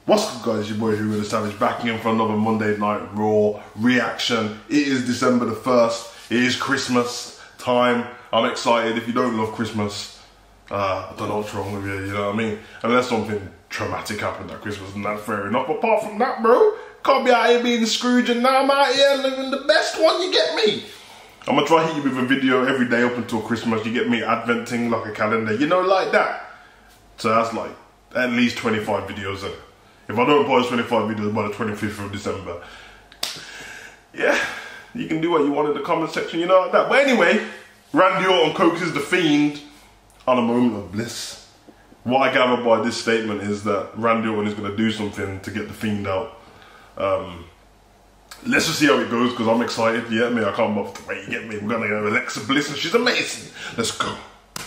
What's good, guys? Your boy Hugo the Savage back again for another Monday Night Raw reaction. It is December the 1st. It is Christmas time. I'm excited. If you don't love Christmas, I don't know what's wrong with you, you know what I mean? Unless something traumatic happened at Christmas, and that's fair enough. But apart from that, bro, can't be out here being Scrooge, and now I'm out here living the best one, you get me? I'm gonna try to hit you with a video every day up until Christmas, you get me? Adventing like a calendar, you know, like that. So that's like at least 25 videos in it. If I don't post 25 videos by the 25th of December, yeah, you can do what you want in the comment section, you know, like that. But anyway, Randy Orton coaxes the Fiend on a moment of bliss. What I gather by this statement is that Randy Orton is going to do something to get the Fiend out. Let's just see how it goes, because I'm excited, you get me? I can't bother to wait, you get me? We're going to go Alexa Bliss, and she's amazing. Let's go.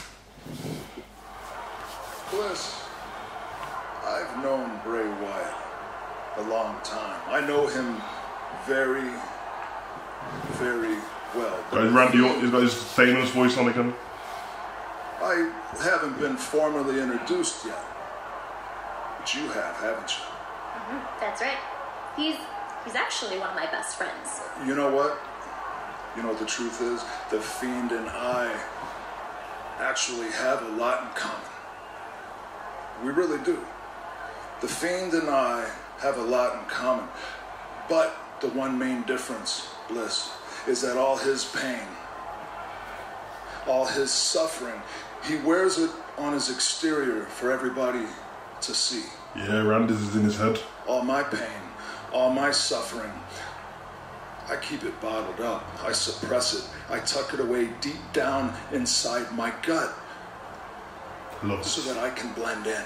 Bliss, I've known Bray Wyatt a long time. I know him very, very well. Randy Orton, he's got his famous voice on again. I haven't been formally introduced yet, but you have, haven't you? That's right. He's actually one of my best friends. You know what? You know what the truth is? The Fiend and I actually have a lot in common. We really do. The Fiend and I have a lot in common. But the one main difference, Bliss, is that all his pain, all his suffering, he wears it on his exterior for everybody to see. Yeah, Randy's is in his head. All my pain, all my suffering, I keep it bottled up. I suppress it. I tuck it away deep down inside my gut so that I can blend in.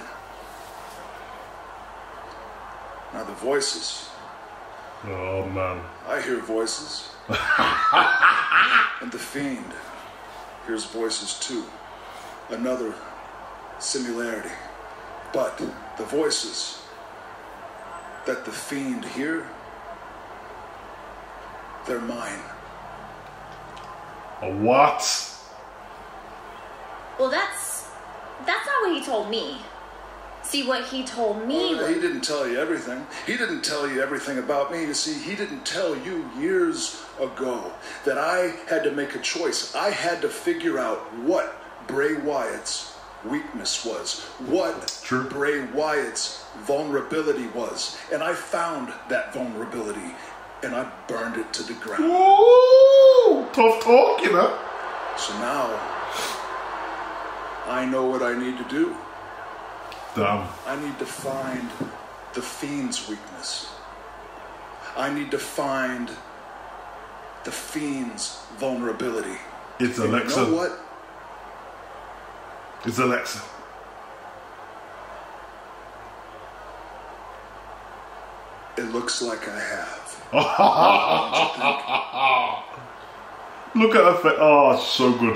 Now the voices. Oh man. I hear voices. And the Fiend hears voices too. Another similarity. But the voices that the Fiend hear, they're mine. A what? Well, that's not what he told me. See, what he told me was... He didn't tell you everything. He didn't tell you everything about me. You see, he didn't tell you years ago that I had to make a choice. I had to figure out what Bray Wyatt's weakness was, what Bray Wyatt's vulnerability was. And I found that vulnerability, and I burned it to the ground. Ooh, tough talk, you know. So now, I know what I need to do. Damn. I need to find the Fiend's weakness. I need to find the Fiend's vulnerability. It's Alexa. You know what? It's Alexa. It looks like I have. Look at her face. Oh, it's so good.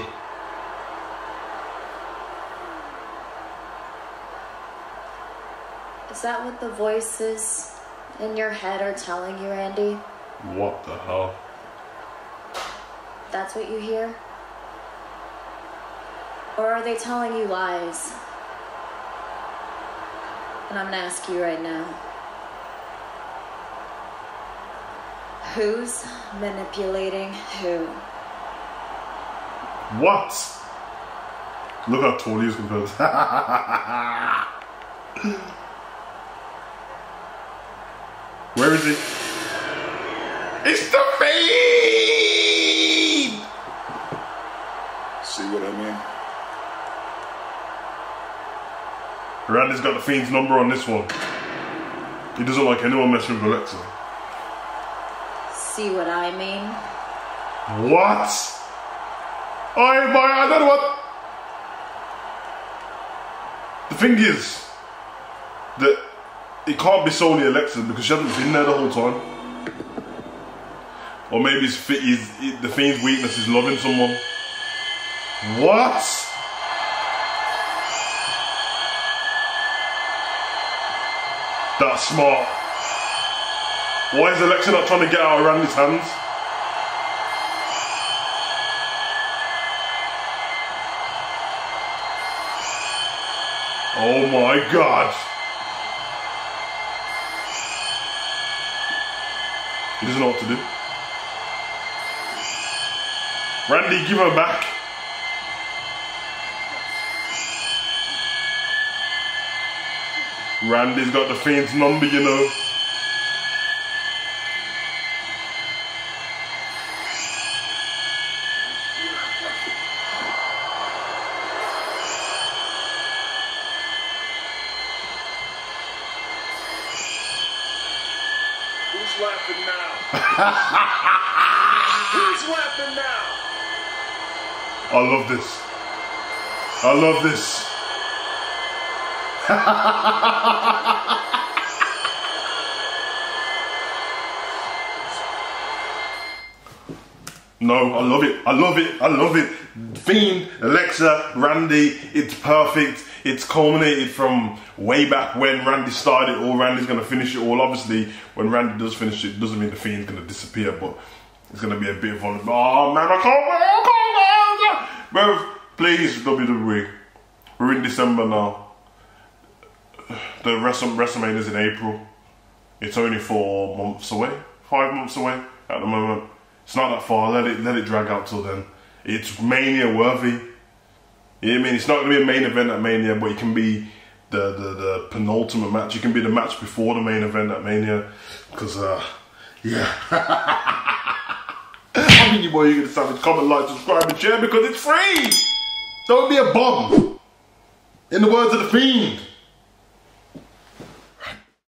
Is that what the voices in your head are telling you, Randy? What the hell? That's what you hear? Or are they telling you lies? And I'm gonna ask you right now. Who's manipulating who? What? Look how tall he is compared to... Where is he? It's the Fiend! See what I mean? Randy's got the Fiend's number on this one. He doesn't like anyone messing with Alexa. See what I mean? What? I don't know what... The thing is that it can't be solely Alexa because she hasn't been there the whole time. Or maybe the Fiend's weakness is loving someone. What? That's smart. Why is Alexa not trying to get out of Randy's hands? Oh my god. He doesn't know what to do. Randy, give her back. Randy's got the Fiend's number, you know. Who's laughing now? Who's laughing now? I love this. I love this. No, I love it. I love it. I love it. Fiend, Alexa, Randy, it's perfect. It's culminated from way back when Randy started it all. Randy's going to finish it all. Obviously, when Randy does finish it, doesn't mean the Fiend's going to disappear, but it's going to be a bit of fun. Oh man, I can't wait. Bro, please, WWE. We're in December now. The WrestleMania is in April. It's only 4 months away, 5 months away at the moment. It's not that far. Let it drag out till then. It's Mania worthy. You know what I mean? It's not going to be a main event at Mania, but it can be the penultimate match. It can be the match before the main event at Mania. Because, yeah. I mean, you boy, you're going to savage. Comment, like, subscribe, and share because it's free. Don't be a bum. In the words of the Fiend.